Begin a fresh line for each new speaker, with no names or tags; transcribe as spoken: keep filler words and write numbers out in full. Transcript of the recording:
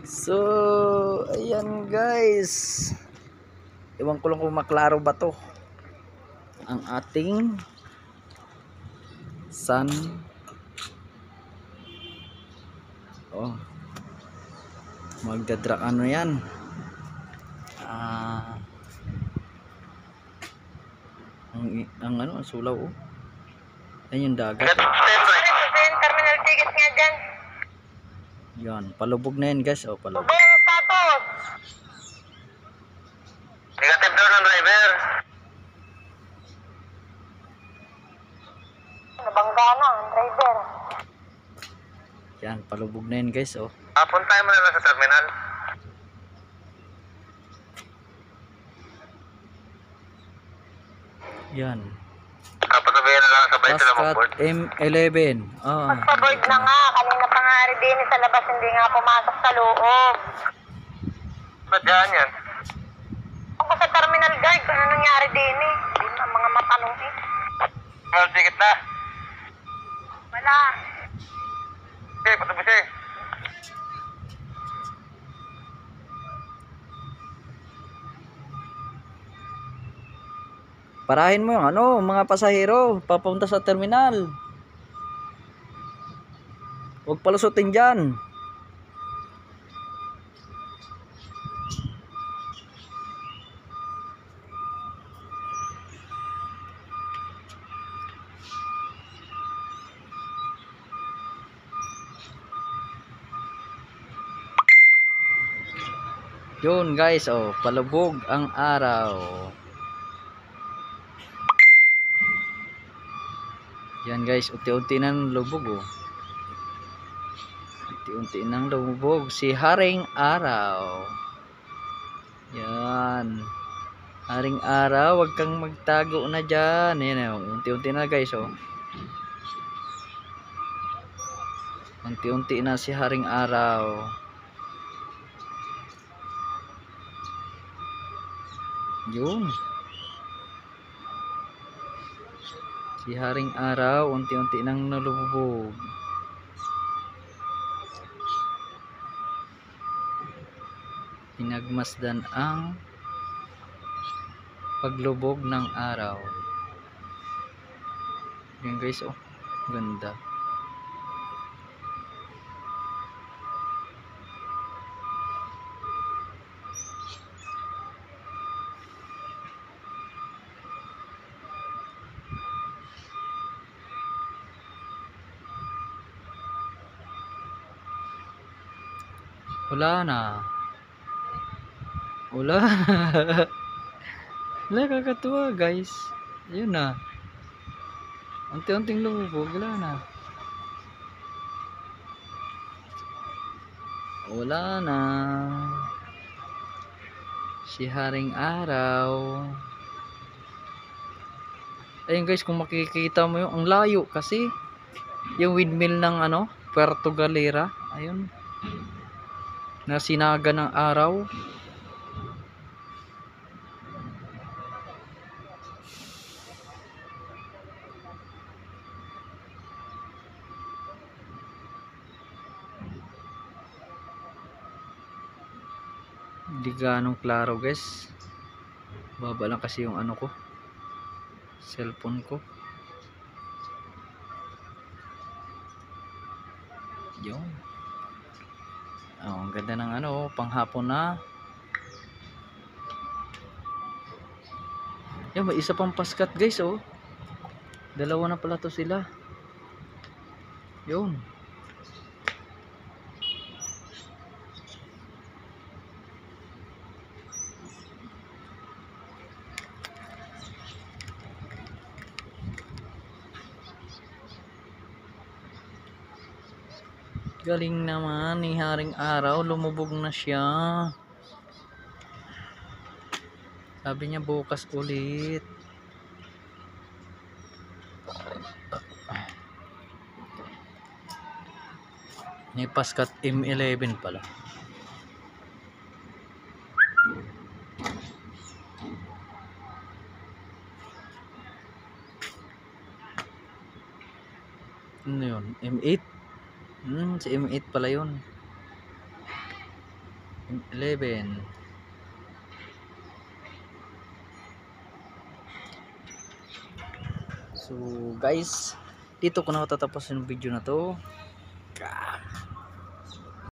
So, ayan guys. Ewan ko lang kung maklaro ba to. Ang ating sun. Oh. Magdadrak ano yan. Ah. Ang, ang ano, ang sulaw oh. Ayan yung dagat. Oh.
Terminal ticket nga dyan.
Yan, palubog na yan guys. Oh, palubog.
Ubay ang status. Negative daw ng driver. Nabangga na ang driver.
Yan, palubog na yan guys. Oh.
Ah, puntahin mo na lang sa terminal.
Yan.
Kapatabayan na lang sabay sila mag-board.
Pascat M eleven. Ah.
Magpa-board na nga. Kanina pa nga rin din sa labas. Hindi nga pumasok sa loob. Ba't yan yan? Ako sa terminal guard. Ano nangyari din eh? Hindi na mga matanong eh. Terminal ticket na? Wala. Okay, patabis eh.
Parahin mo yung ano, mga pasahero papunta sa terminal. Huwag palusutin dyan. Yun guys, oh, palubog ang araw. Yan guys, unti-unti nang lubog oh. Unti-unti nang lubog si Haring Araw. Yan. Haring Araw, wag kang magtago na dyan. Yan oh, unti-unti na guys oh. Unti-unti na si Haring Araw. Yun. Si Haring Araw unti-unti nang nalubog. Pinagmasdan ang paglubog ng araw. Yan guys oh, ganda. Wala na. Wala. Wala, kakatuwa guys. Ayun na. Unti-unting lumubog. Wala na. Wala na. Si Haring Araw. Ayun guys, kung makikita mo yung ang layo kasi yung windmill ng ano, Puerto Galera. Ayun. Na sinaga ng araw. Hindi ganong klaro guys. Baba lang kasi yung ano ko, cellphone ko. Yun. Oh, ang ganda ng ano, panghapon na. Yan, may isa pang Pascat guys oh. Dalawa na pala to sila. Yun. Galing naman ni Haring Araw, lumubog na siya. Sabi niya bukas ulit. May Pascat M eleven pala. Ano yun? M eight? Hmm, si M eight pala yun. eleven. So guys, dito ko na tatapos yung video na to.